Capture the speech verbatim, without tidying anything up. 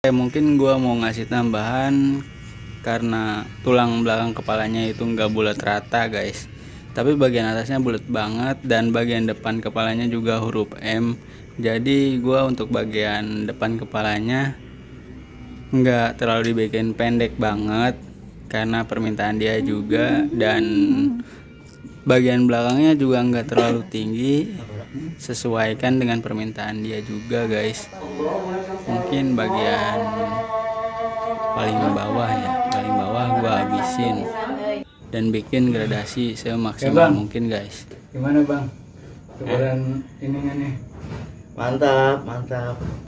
Mungkin gua mau ngasih tambahan karena tulang belakang kepalanya itu nggak bulat rata guys, tapi bagian atasnya bulat banget dan bagian depan kepalanya juga huruf M. Jadi gua untuk bagian depan kepalanya nggak terlalu dibikin pendek banget karena permintaan dia juga, dan bagian belakangnya juga nggak terlalu tinggi, sesuaikan dengan permintaan dia juga guys. Mungkin bagian paling bawah ya, paling bawah gua habisin dan bikin gradasi semaksimal mungkin guys. Gimana bang, kebaran ininya nih? Mantap, mantap.